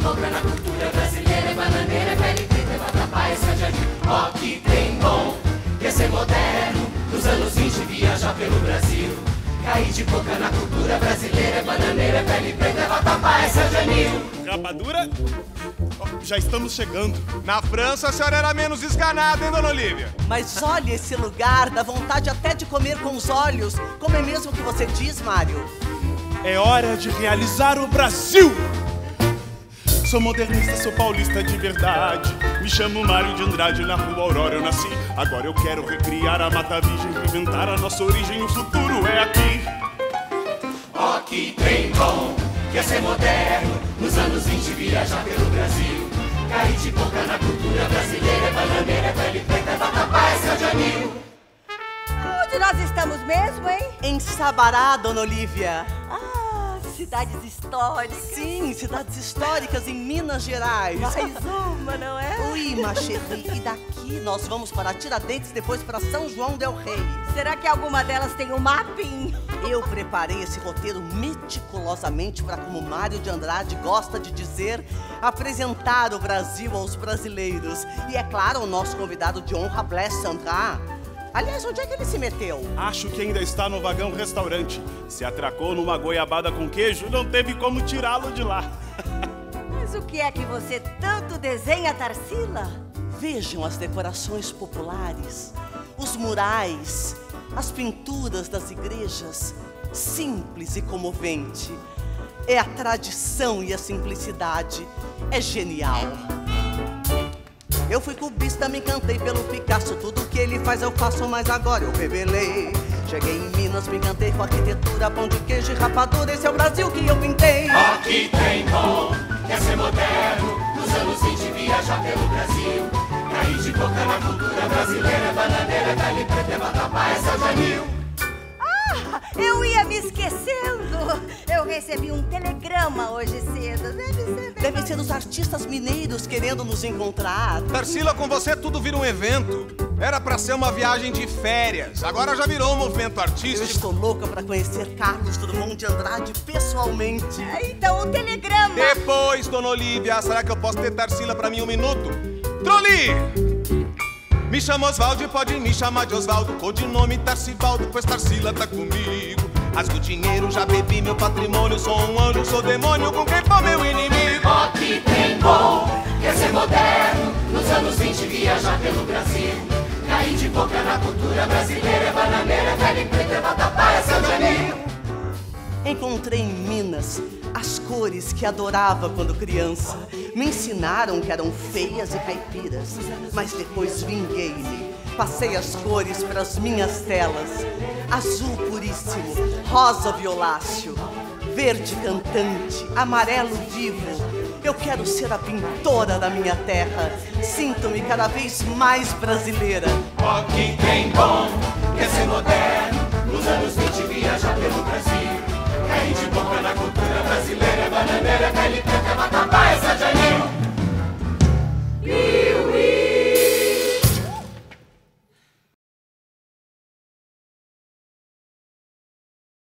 boca na cultura brasileira, é bananeira, é pele preta, é vatapá, é sadianinho. Ó que tem bom, quer ser moderno, nos anos 20 viajar pelo Brasil. Cair de boca na cultura brasileira, é bananeira, é pele preta, é vatapá, é sadianinho. Rapadura? Já estamos chegando. Na França a senhora era menos esganada, hein, dona Olívia? Mas olha esse lugar, dá vontade até de comer com os olhos. Como é mesmo que você diz, Mário? É hora de realizar o Brasil! Sou modernista, sou paulista de verdade. Me chamo Mário de Andrade, na rua Aurora eu nasci. Agora eu quero recriar a Mata Virgem, reinventar a nossa origem, o futuro é aqui. Ó que trem bom, quer ser moderno, nos anos 20 viajar pelo Brasil. Cair de boca na cultura brasileira, é bananeira, é pele preta, é vatapá, é sadianinho. Onde nós estamos mesmo, hein? Em Sabará, dona Olívia. Cidades históricas. Sim, cidades históricas em Minas Gerais. Mais uma, não é? Ui, Macheri, e daqui nós vamos para Tiradentes, depois para São João del Rei. Será que alguma delas tem um mapping? Eu preparei esse roteiro meticulosamente para, como Mário de Andrade gosta de dizer, apresentar o Brasil aos brasileiros. E é claro, o nosso convidado de honra, Blaise Cendrars. Aliás, onde é que ele se meteu? Acho que ainda está no vagão restaurante. Se atracou numa goiabada com queijo, não teve como tirá-lo de lá. Mas o que é que você tanto desenha, Tarsila? Vejam as decorações populares, os murais, as pinturas das igrejas. Simples e comovente. É a tradição e a simplicidade. É genial. Eu fui cubista, me encantei pelo Picasso. Tudo que ele faz eu faço, mas agora eu revelei. Cheguei em Minas, me encantei com arquitetura, pão de queijo e rapadura. Esse é o Brasil que eu pintei. Ó que trem bom, quer ser moderno, nos anos 20 viajar pelo Brasil. Cair de boca na cultura brasileira, é bananeira, é pele preta, é vatapá, é sadianinho. Eu ia me esquecendo. Eu recebi um telegrama hoje cedo. Deve ser os artistas mineiros querendo nos encontrar. Tarsila, com você tudo vira um evento. Era pra ser uma viagem de férias, agora já virou um movimento Eu artístico. estou louca para conhecer Carlos Drummond de Andrade pessoalmente. Então, o telegrama. Depois, dona Olívia, será que eu posso ter Tarsila pra mim um minuto? Troli! Me chamo Osvaldo e pode me chamar de Osvaldo. Codinome Tarcivaldo, pois Tarsila tá comigo. Rasgo dinheiro, já bebi meu patrimônio. Sou um anjo, sou demônio, com quem for meu inimigo. Ó que trem bom, quer ser moderno, nos anos 20 viajar pelo Brasil. Cair de boca na cultura brasileira, é bananeira, é pele preta, é vatapá, é sadianinho. Encontrei em Minas as cores que adorava quando criança. Me ensinaram que eram feias e caipiras, mas depois vinguei-me. Passei as cores para as minhas telas. Azul puríssimo, rosa violáceo, verde cantante, amarelo vivo. Eu quero ser a pintora da minha terra. Sinto-me cada vez mais brasileira. Ó que